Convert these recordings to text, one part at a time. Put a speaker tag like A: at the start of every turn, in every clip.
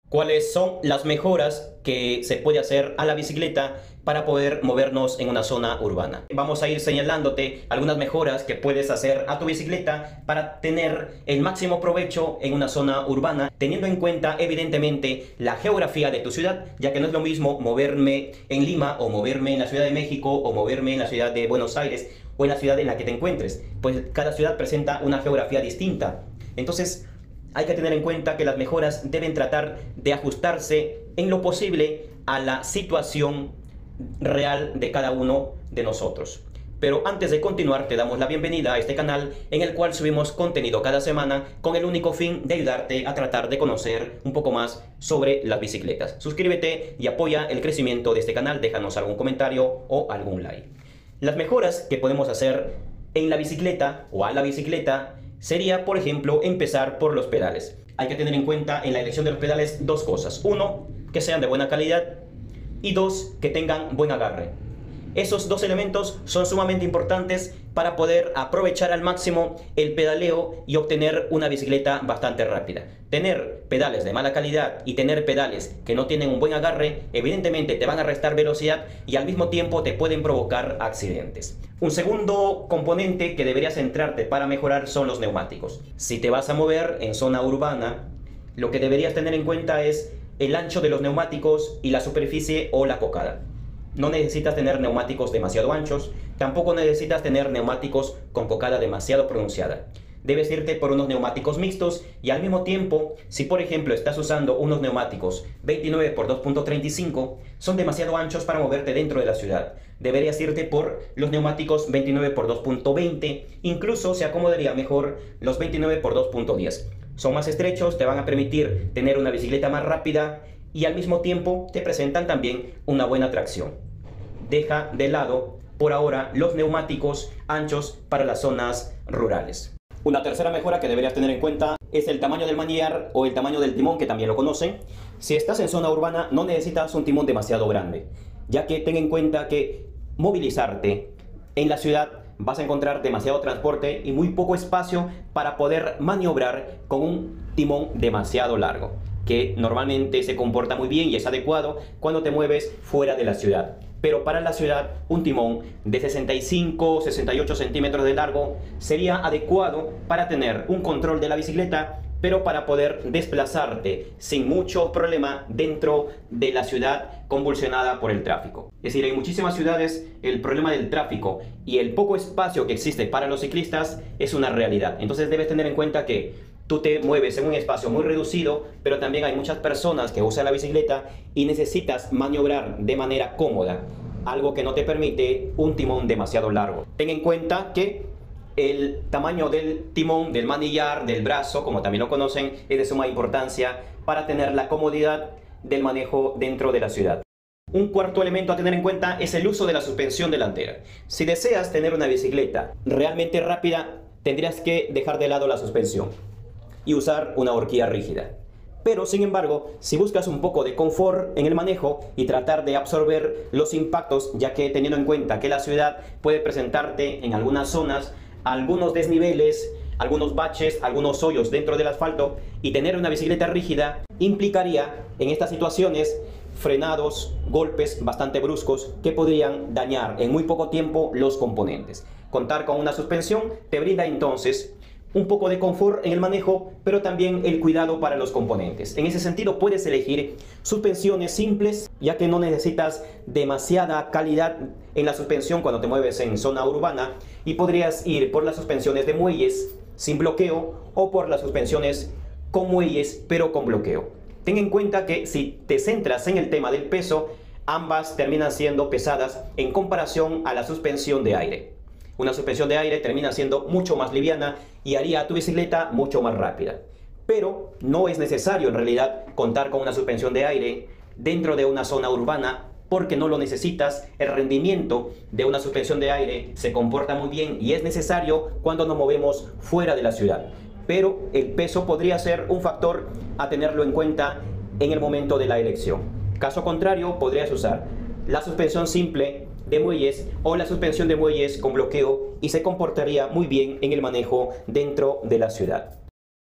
A: ¿Cuáles son las mejoras que se puede hacer a la bicicleta para poder movernos en una zona urbana? Vamos a ir señalándote algunas mejoras que puedes hacer a tu bicicleta para tener el máximo provecho en una zona urbana, teniendo en cuenta evidentemente la geografía de tu ciudad, ya que no es lo mismo moverme en Lima o moverme en la Ciudad de México o moverme en la ciudad de Buenos Aires o en la ciudad en la que te encuentres, pues cada ciudad presenta una geografía distinta. Entonces, hay que tener en cuenta que las mejoras deben tratar de ajustarse en lo posible a la situación real de cada uno de nosotros. Pero antes de continuar, te damos la bienvenida a este canal en el cual subimos contenido cada semana con el único fin de ayudarte a tratar de conocer un poco más sobre las bicicletas. Suscríbete y apoya el crecimiento de este canal, déjanos algún comentario o algún like. Las mejoras que podemos hacer en la bicicleta o a la bicicleta sería, por ejemplo, empezar por los pedales. Hay que tener en cuenta en la elección de los pedales dos cosas. Uno, que sean de buena calidad, y dos, que tengan buen agarre. Esos dos elementos son sumamente importantes para poder aprovechar al máximo el pedaleo y obtener una bicicleta bastante rápida. Tener pedales de mala calidad y tener pedales que no tienen un buen agarre, evidentemente te van a restar velocidad y al mismo tiempo te pueden provocar accidentes. Un segundo componente que deberías centrarte para mejorar son los neumáticos. Si te vas a mover en zona urbana, lo que deberías tener en cuenta es el ancho de los neumáticos y la superficie o la cocada. No necesitas tener neumáticos demasiado anchos, tampoco necesitas tener neumáticos con cocada demasiado pronunciada. Debes irte por unos neumáticos mixtos y al mismo tiempo, si por ejemplo estás usando unos neumáticos 29 por 2.35, son demasiado anchos para moverte dentro de la ciudad. Deberías irte por los neumáticos 29 por 2.20, incluso se acomodaría mejor los 29 por 2.10. Son más estrechos, te van a permitir tener una bicicleta más rápida y al mismo tiempo te presentan también una buena tracción. Deja de lado por ahora los neumáticos anchos para las zonas rurales. Una tercera mejora que deberías tener en cuenta es el tamaño del manillar o el tamaño del timón, que también lo conocen. Si estás en zona urbana no necesitas un timón demasiado grande, ya que ten en cuenta que movilizarte en la ciudad vas a encontrar demasiado transporte y muy poco espacio para poder maniobrar con un timón demasiado largo, que normalmente se comporta muy bien y es adecuado cuando te mueves fuera de la ciudad. Pero para la ciudad, un timón de 65 o 68 centímetros de largo sería adecuado para tener un control de la bicicleta, pero para poder desplazarte sin mucho problema dentro de la ciudad convulsionada por el tráfico. Es decir, en muchísimas ciudades el problema del tráfico y el poco espacio que existe para los ciclistas es una realidad. Entonces debes tener en cuenta que tú te mueves en un espacio muy reducido, pero también hay muchas personas que usan la bicicleta y necesitas maniobrar de manera cómoda, algo que no te permite un timón demasiado largo. Ten en cuenta que el tamaño del timón, del manillar, del brazo, como también lo conocen, es de suma importancia para tener la comodidad del manejo dentro de la ciudad. Un cuarto elemento a tener en cuenta es el uso de la suspensión delantera. Si deseas tener una bicicleta realmente rápida, tendrías que dejar de lado la suspensión y usar una horquilla rígida. Pero sin embargo, si buscas un poco de confort en el manejo y tratar de absorber los impactos, ya que teniendo en cuenta que la ciudad puede presentarte en algunas zonas algunos desniveles, algunos baches, algunos hoyos dentro del asfalto, y tener una bicicleta rígida implicaría en estas situaciones frenados, golpes bastante bruscos que podrían dañar en muy poco tiempo los componentes. Contar con una suspensión te brinda entonces un poco de confort en el manejo, pero también el cuidado para los componentes. En ese sentido puedes elegir suspensiones simples, ya que no necesitas demasiada calidad en la suspensión cuando te mueves en zona urbana, y podrías ir por las suspensiones de muelles sin bloqueo o por las suspensiones con muelles pero con bloqueo. Ten en cuenta que si te centras en el tema del peso, ambas terminan siendo pesadas en comparación a la suspensión de aire. Una suspensión de aire termina siendo mucho más liviana y haría a tu bicicleta mucho más rápida. Pero no es necesario en realidad contar con una suspensión de aire dentro de una zona urbana, porque no lo necesitas. El rendimiento de una suspensión de aire se comporta muy bien y es necesario cuando nos movemos fuera de la ciudad. Pero el peso podría ser un factor a tenerlo en cuenta en el momento de la elección. Caso contrario, podrías usar la suspensión simple de muelles o la suspensión de muelles con bloqueo y se comportaría muy bien en el manejo dentro de la ciudad.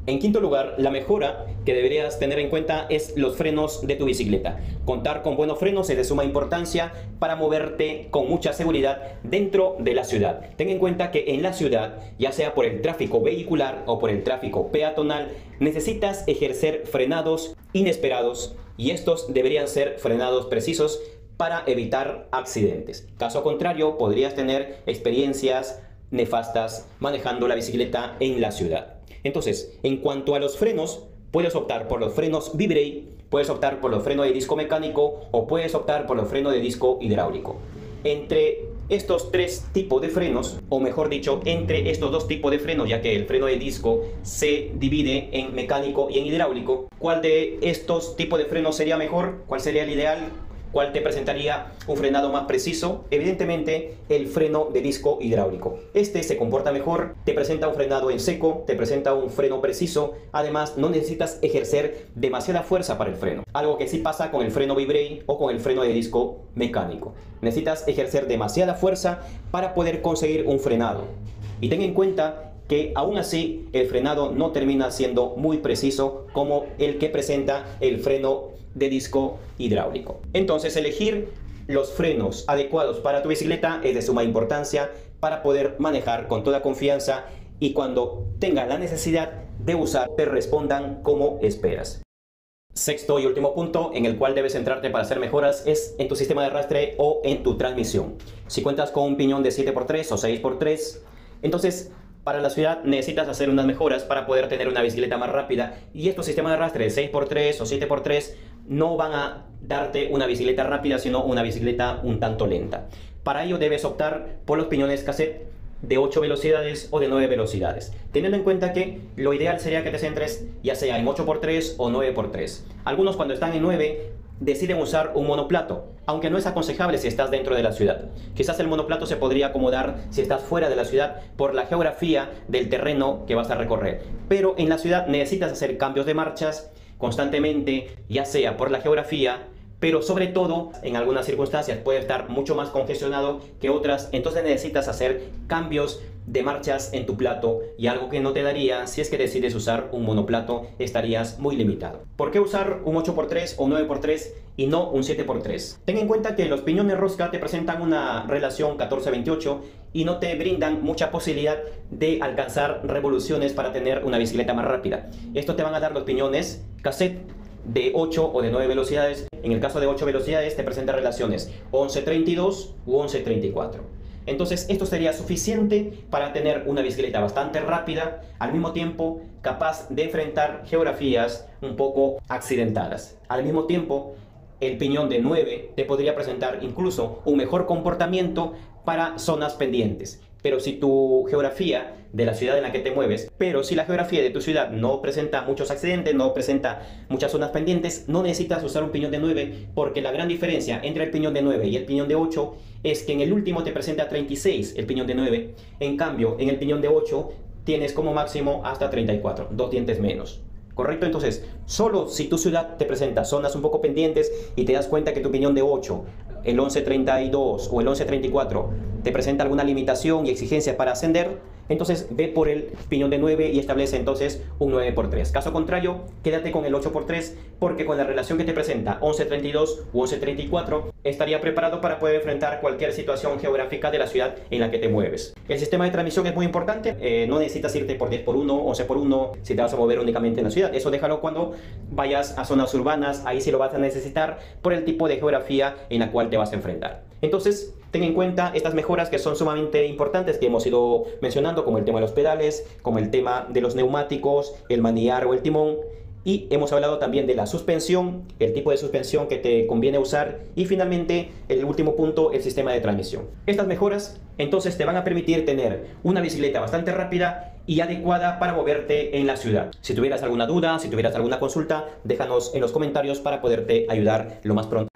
A: En quinto lugar, la mejora que deberías tener en cuenta es los frenos de tu bicicleta. Contar con buenos frenos es de suma importancia para moverte con mucha seguridad dentro de la ciudad. Ten en cuenta que en la ciudad, ya sea por el tráfico vehicular o por el tráfico peatonal, necesitas ejercer frenados inesperados y estos deberían ser frenados precisos para evitar accidentes. Caso contrario, podrías tener experiencias nefastas manejando la bicicleta en la ciudad. Entonces, en cuanto a los frenos, puedes optar por los frenos V-Brake, puedes optar por los frenos de disco mecánico o puedes optar por los frenos de disco hidráulico. Entre estos tres tipos de frenos, o mejor dicho, entre estos dos tipos de frenos, ya que el freno de disco se divide en mecánico y en hidráulico, ¿cuál de estos tipos de frenos sería mejor? ¿Cuál sería el ideal? ¿Cuál te presentaría un frenado más preciso? Evidentemente, el freno de disco hidráulico. Este se comporta mejor, te presenta un frenado en seco, te presenta un freno preciso. Además, no necesitas ejercer demasiada fuerza para el freno. Algo que sí pasa con el freno V-Brake o con el freno de disco mecánico. Necesitas ejercer demasiada fuerza para poder conseguir un frenado. Y ten en cuenta que aún así el frenado no termina siendo muy preciso como el que presenta el freno de disco hidráulico. Entonces, elegir los frenos adecuados para tu bicicleta es de suma importancia para poder manejar con toda confianza y cuando tengas la necesidad de usar te respondan como esperas. Sexto y último punto en el cual debes centrarte para hacer mejoras es en tu sistema de arrastre o en tu transmisión. Si cuentas con un piñón de 7x3 o 6x3, entonces para la ciudad necesitas hacer unas mejoras para poder tener una bicicleta más rápida y estos sistemas de arrastre de 6x3 o 7x3 no van a darte una bicicleta rápida, sino una bicicleta un tanto lenta. Para ello debes optar por los piñones cassette de 8 velocidades o de 9 velocidades, teniendo en cuenta que lo ideal sería que te centres ya sea en 8x3 o 9x3. Algunos cuando están en 9 deciden usar un monoplato, aunque no es aconsejable si estás dentro de la ciudad. Quizás el monoplato se podría acomodar si estás fuera de la ciudad por la geografía del terreno que vas a recorrer, pero en la ciudad necesitas hacer cambios de marchas constantemente, ya sea por la geografía, pero sobre todo en algunas circunstancias puede estar mucho más congestionado que otras, entonces necesitas hacer cambios de marchas en tu plato y algo que no te daría si es que decides usar un monoplato, estarías muy limitado. ¿Por qué usar un 8x3 o 9x3 y no un 7x3? Ten en cuenta que los piñones rosca te presentan una relación 14-28 y no te brindan mucha posibilidad de alcanzar revoluciones para tener una bicicleta más rápida. Esto te van a dar los piñones cassette de 8 o de 9 velocidades. En el caso de 8 velocidades te presenta relaciones 11-32 u 11-34. Entonces esto sería suficiente para tener una bicicleta bastante rápida, al mismo tiempo capaz de enfrentar geografías un poco accidentadas. Al mismo tiempo, el piñón de 9 te podría presentar incluso un mejor comportamiento para zonas pendientes. Pero si tu geografía de la ciudad en la que te mueves, pero si la geografía de tu ciudad no presenta muchos accidentes, no presenta muchas zonas pendientes, no necesitas usar un piñón de 9, porque la gran diferencia entre el piñón de 9 y el piñón de 8 es que en el último te presenta 36 el piñón de 9, en cambio en el piñón de 8 tienes como máximo hasta 34, 2 dientes menos. ¿Correcto? Entonces, solo si tu ciudad te presenta zonas un poco pendientes y te das cuenta que tu piñón de 8, el 11-32 o el 11-34 te presenta alguna limitación y exigencia para ascender, entonces ve por el piñón de 9 y establece entonces un 9x3. Caso contrario, quédate con el 8x3 porque con la relación que te presenta 11-32 u 11-34 estaría preparado para poder enfrentar cualquier situación geográfica de la ciudad en la que te mueves. El sistema de transmisión es muy importante, no necesitas irte por 10x1, 11x1 si te vas a mover únicamente en la ciudad. Eso déjalo cuando vayas a zonas urbanas, ahí sí lo vas a necesitar por el tipo de geografía en la cual te vas a enfrentar. Entonces, ten en cuenta estas mejoras que son sumamente importantes que hemos ido mencionando, como el tema de los pedales, como el tema de los neumáticos, el manillar o el timón. Y hemos hablado también de la suspensión, el tipo de suspensión que te conviene usar y finalmente el último punto, el sistema de transmisión. Estas mejoras entonces te van a permitir tener una bicicleta bastante rápida y adecuada para moverte en la ciudad. Si tuvieras alguna duda, si tuvieras alguna consulta, déjanos en los comentarios para poderte ayudar lo más pronto.